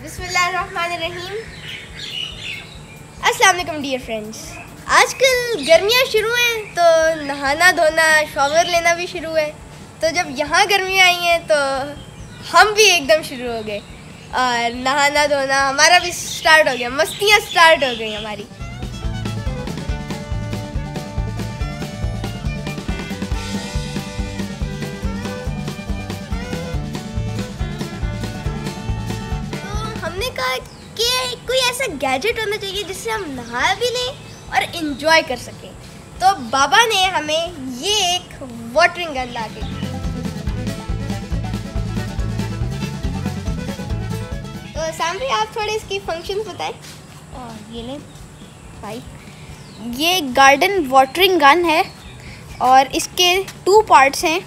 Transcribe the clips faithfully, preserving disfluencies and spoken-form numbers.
बिस्मिल्लाहिर्रहमानिर्रहीम। अस्सलाम वालेकुम डियर फ्रेंड्स। आजकल गर्मियाँ शुरू हैं तो नहाना धोना शॉवर लेना भी शुरू है। तो जब यहाँ गर्मियाँ आई हैं तो हम भी एकदम शुरू हो गए और नहाना धोना हमारा भी स्टार्ट हो गया, मस्तियाँ स्टार्ट हो गई हमारी। हमने कहा कि कोई ऐसा गैजेट होना चाहिए जिससे हम नहा भी लें और इन्जॉय कर सकें। तो बाबा ने हमें ये एक वाटरिंग गन ला के दी। तो सामने आप थोड़े इसकी फंक्शंस बताएं। और ये ले भाई, ये गार्डन वाटरिंग गन है और इसके टू पार्ट्स हैं।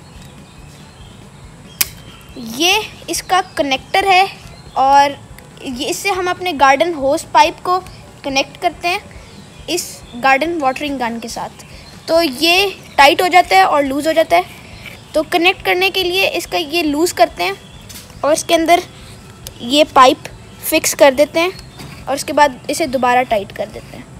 ये इसका कनेक्टर है और ये इससे हम अपने गार्डन होस पाइप को कनेक्ट करते हैं इस गार्डन वाटरिंग गन के साथ। तो ये टाइट हो जाता है और लूज़ हो जाता है। तो कनेक्ट करने के लिए इसका ये लूज़ करते हैं और इसके अंदर ये पाइप फिक्स कर देते हैं और उसके बाद इसे दोबारा टाइट कर देते हैं।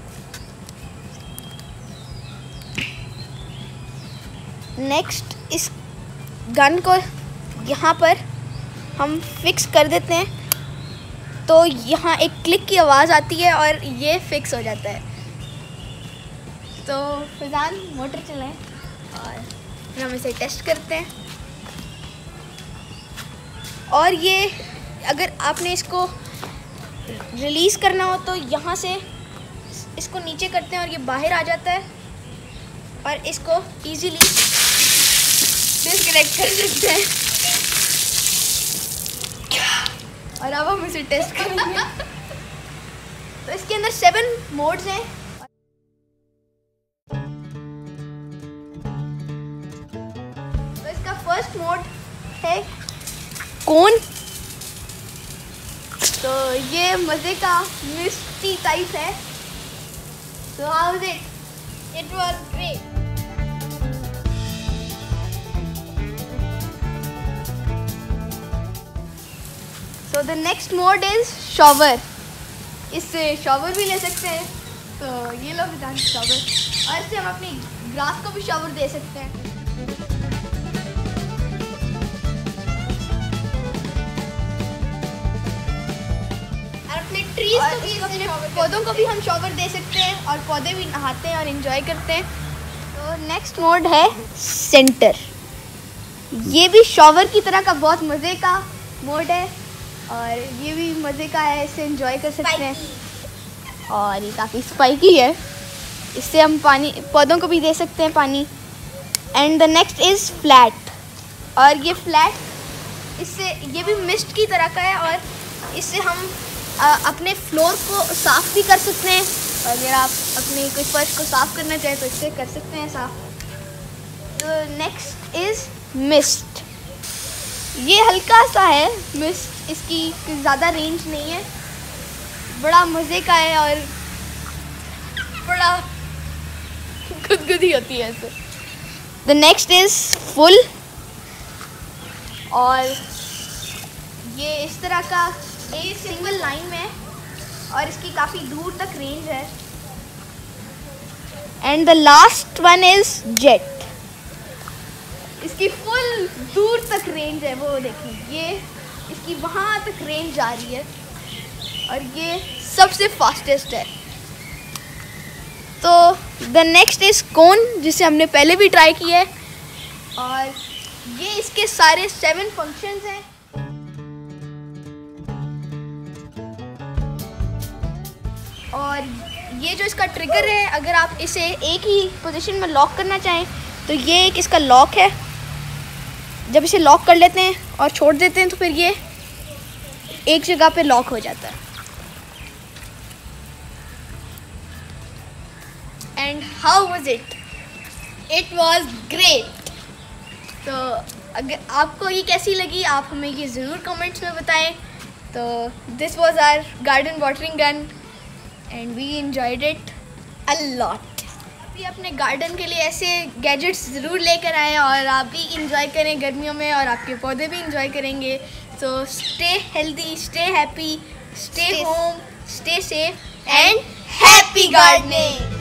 नेक्स्ट इस गन को यहाँ पर हम फिक्स कर देते हैं तो यहाँ एक क्लिक की आवाज़ आती है और ये फिक्स हो जाता है। तो फैज़ान मोटर चलाएं और फिर हम इसे टेस्ट करते हैं। और ये अगर आपने इसको रिलीज़ करना हो तो यहाँ से इसको नीचे करते हैं और ये बाहर आ जाता है और इसको इजीली डिस्कनेक्ट कर देते हैं। और अब हम इसे टेस्ट करेंगे। तो इसके अंदर सेवन मोड्स हैं। तो इसका फर्स्ट मोड है कोन। तो ये मज़े का मिस्टी टाइप है। तो how was it? It was great. तो the next mode is shower. इससे शॉवर भी ले सकते हैं। तो ये लो विदान शॉवर, और इससे हम अपनी ग्रास को भी शॉवर दे सकते हैं। और अपने ट्रीज को भी, अपने पौधों को भी हम शॉवर दे सकते हैं और पौधे भी नहाते हैं और एंजॉय करते हैं। तो नेक्स्ट मोड है सेंटर। ये भी शॉवर की तरह का बहुत मज़े का मोड है और ये भी मज़े का है, इसे एंजॉय कर सकते हैं। और ये काफ़ी स्पाइकी है, इससे हम पानी पौधों को भी दे सकते हैं पानी। And the next is flat. और ये फ्लैट, इससे ये भी मिस्ट की तरह का है और इससे हम आ, अपने फ्लोर को साफ़ भी कर सकते हैं। और अगर आप अपने कोई फर्श को साफ़ करना चाहें तो इससे कर सकते हैं साफ़। तो नेक्स्ट इज़ मिस्ट। ये हल्का सा है मिस्ट, इसकी ज़्यादा रेंज नहीं है, बड़ा मज़े का है और बड़ा गुदगुदी होती है इससे। The next is full. और ये इस तरह का एक सिंगल लाइन में है और इसकी काफ़ी दूर तक रेंज है। And the last one is jet. इसकी फुल दूर तक रेंज है, वो देखिए ये इसकी वहाँ तक रेंज जा रही है और ये सबसे फास्टेस्ट है। तो द नेक्स्ट इज़ कोन, जिसे हमने पहले भी ट्राई किया है और ये इसके सारे सेवन फंक्शंस हैं। और ये जो इसका ट्रिगर है, अगर आप इसे एक ही पोजीशन में लॉक करना चाहें तो ये एक इसका लॉक है। जब इसे लॉक कर लेते हैं और छोड़ देते हैं तो फिर ये एक जगह पे लॉक हो जाता है। And how was it? It was great. तो अगर आपको ये कैसी लगी आप हमें ये ज़रूर कमेंट्स में बताएं। तो this was our garden watering gun and we enjoyed it a lot. भी अपने गार्डन के लिए ऐसे गैजेट्स ज़रूर लेकर आएँ और आप भी इंजॉय करें गर्मियों में और आपके पौधे भी इंजॉय करेंगे। So stay healthy, stay happy, stay Stay- home, stay safe, And happy gardening!